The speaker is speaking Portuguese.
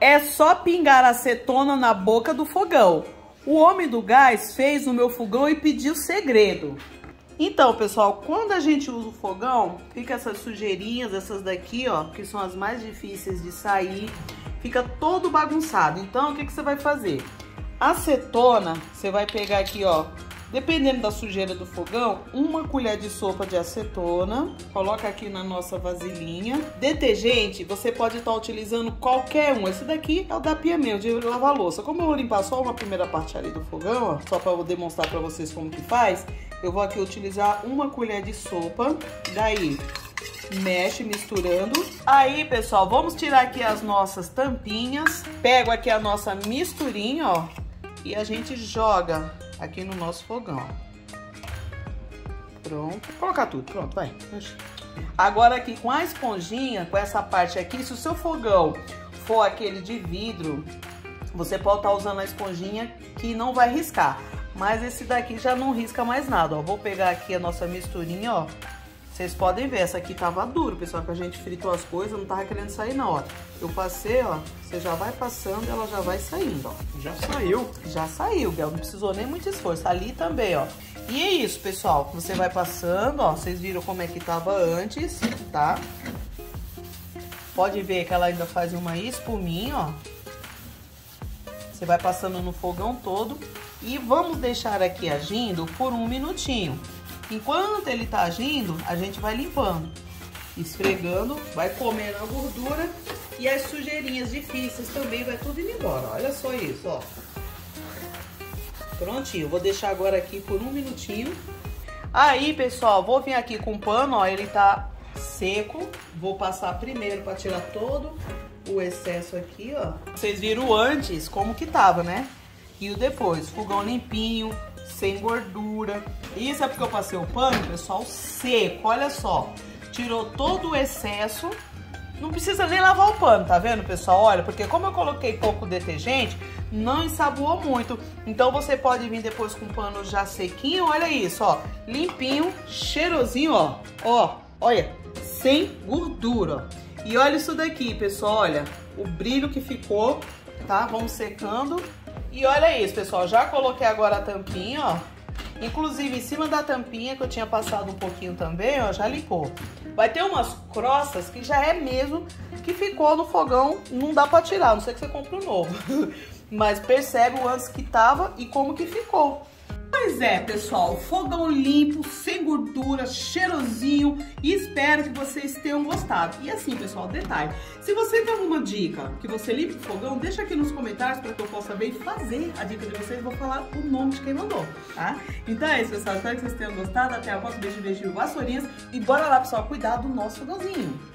É só pingar acetona na boca do fogão. O homem do gás fez no meu fogão e pediu segredo. Então, pessoal, quando a gente usa o fogão, fica essas sujeirinhas, essas daqui, ó, que são as mais difíceis de sair, fica todo bagunçado. Então, o que você vai fazer? Acetona, você vai pegar aqui, ó, dependendo da sujeira do fogão, 1 colher de sopa de acetona, coloca aqui na nossa vasilhinha. Detergente, você pode estar utilizando qualquer um. Esse daqui é o da Pia mesmo, de lavar louça. Como eu vou limpar só uma primeira parte ali do fogão, ó, só para eu demonstrar para vocês como que faz, eu vou aqui utilizar 1 colher de sopa, daí mexe misturando. Aí, pessoal, vamos tirar aqui as nossas tampinhas, pego aqui a nossa misturinha, ó, e a gente joga aqui no nosso fogão. Pronto. Vou colocar tudo. Pronto, vai. Agora aqui com a esponjinha, com essa parte aqui, se o seu fogão for aquele de vidro, você pode estar usando a esponjinha que não vai riscar. Mas esse daqui já não risca mais nada, ó. Vou pegar aqui a nossa misturinha, ó. Vocês podem ver, essa aqui tava duro, pessoal, que a gente fritou as coisas, não tava querendo sair não, ó. Eu passei, ó, você já vai passando, ela já vai saindo, ó. Já saiu? Já saiu, Bel, não precisou nem muito esforço. Ali também, ó. E é isso, pessoal, você vai passando, ó, vocês viram como é que tava antes, tá? Pode ver que ela ainda faz uma espuminha, ó. Você vai passando no fogão todo e vamos deixar aqui agindo por 1 minutinho. Enquanto ele tá agindo, a gente vai limpando, esfregando, vai comendo a gordura e as sujeirinhas difíceis também vai tudo indo embora. Olha só isso, ó. Prontinho, vou deixar agora aqui por 1 minutinho. Aí, pessoal, vou vir aqui com o pano, ó, ele tá seco. Vou passar primeiro para tirar todo o excesso aqui, ó. Vocês viram antes como que tava, né? E o depois, fogão limpinho, sem gordura. Isso é porque eu passei o pano, pessoal, seco, olha só. Tirou todo o excesso. Não precisa nem lavar o pano, tá vendo, pessoal? Olha, porque como eu coloquei pouco detergente, não ensaboou muito. Então você pode vir depois com o pano já sequinho, olha isso, ó. Limpinho, cheirosinho, ó. Ó, olha, sem gordura, ó. E olha isso daqui, pessoal, olha, o brilho que ficou, tá? Vamos secando. E olha isso, pessoal, já coloquei agora a tampinha, ó. Inclusive, em cima da tampinha, que eu tinha passado um pouquinho também, ó, já limpou. Vai ter umas crossas que já é mesmo que ficou no fogão, não dá pra tirar, a não ser que você compre um novo. Mas percebe o antes que tava e como que ficou. Pois é, pessoal, fogão limpo, sem gordura, cheirosinho, e espero que vocês tenham gostado. E assim, pessoal, detalhe, se você tem alguma dica que você limpa o fogão, deixa aqui nos comentários para que eu possa ver e fazer a dica de vocês. Vou falar o nome de quem mandou, tá? Então é isso, pessoal, espero que vocês tenham gostado. Até a próxima, beijo, vassourinhas, e bora lá, pessoal, cuidar do nosso fogãozinho.